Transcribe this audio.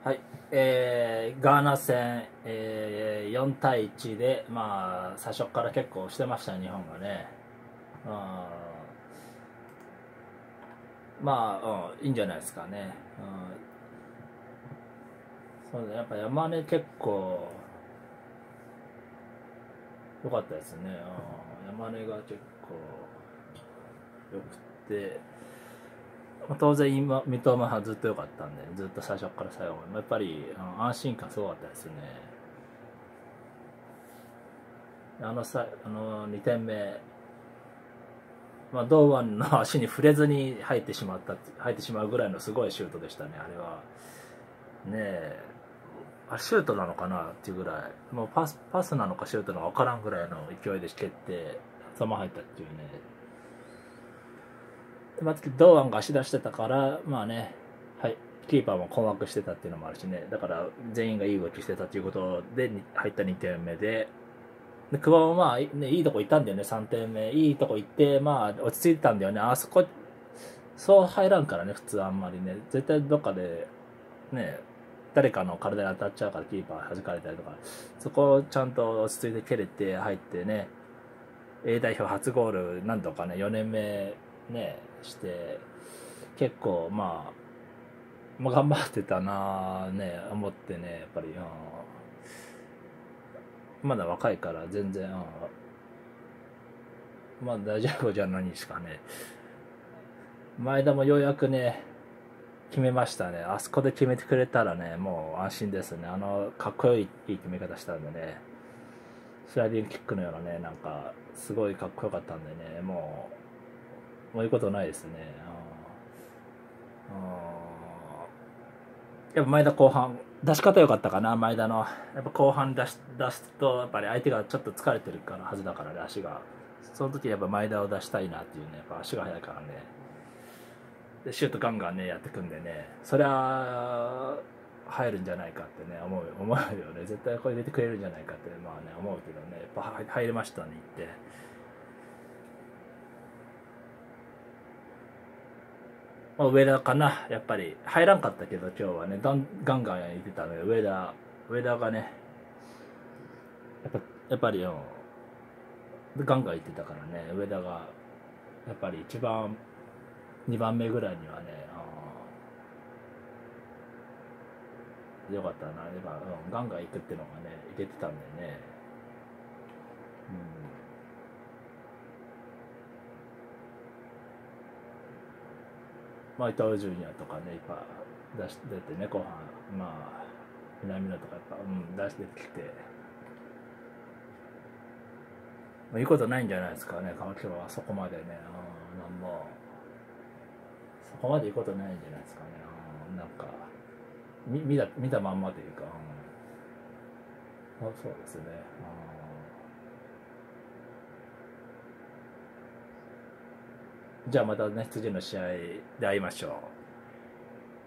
はい、ガーナ戦、4対1で、まあ、最初から結構してましたね、日本がね。まあ、いいんじゃないですかね。そうだ、やっぱ山根結構良かったですね。山根が結構良くて、当然今三笘はずっと良かったんで、ずっと最初から最後までやっぱり安心感すごかったですね。あの2点目、まあ、堂安の足に触れずに入ってしまうぐらいのすごいシュートでしたね、あれは。ねえ、シュートなのかなっていうぐらい、もうパスなのかシュートなのか分からんぐらいの勢いで蹴って、そのまま入ったっていうね。まあ、堂安が足出してたから、まあね、はい、キーパーも困惑してたっていうのもあるしね、だから全員がいい動きしてたということで入った2点目で、久保もまあ、ね、いいとこ行ったんだよね、3点目。いいとこ行って、まあ、落ち着いてたんだよね。あそこ、そう入らんからね、普通あんまりね。絶対どっかで、ね、誰かの体に当たっちゃうから、キーパー弾かれたりとか。そこをちゃんと落ち着いて蹴れて、入ってね、A 代表初ゴール、なんとかね、4年目ね、して、結構、まあ頑張ってたなぁね、思ってね、やっぱり、まだ若いから全然、まあ大丈夫じゃないですかね。前田もようやくね、決めましたね。あそこで決めてくれたらね、もう安心ですね。かっこいい決め方したんでね。スライディングキックのようなね、なんか、すごいかっこよかったんでね、もういうことないですね。やっぱ前田後半、出し方良かったかな、前田の。やっぱ後半出すと、やっぱり相手がちょっと疲れてるからはずだからね、足が。その時やっぱ前田を出したいなっていうね、やっぱ足が速いからね。でシュートガンガンねやってくんでね、そりゃ入るんじゃないかってね思うよね。絶対これ入れてくれるんじゃないかってまあね思うけどね、やっぱ入れましたね。言って、まあ、上田かな、やっぱり入らんかったけど今日はねガンガン入れてたので、上田がね、やっぱりガンガン入ってたからね、上田がやっぱり一番2番目ぐらいにはね、よかったな、やっぱ、ガンガン行くっていうのがね、いけてたんでね。まあ、伊東純也とかね、やっぱ出てね、後半、まあ、南野とかやっぱ、出してきて、まあ、いいことないんじゃないですかね、今日はそこまでね、なんも、そこまでいいことないんじゃないですかね、なんか、見たまんまというか、そうですね。じゃあまたね、次の試合で会いましょう。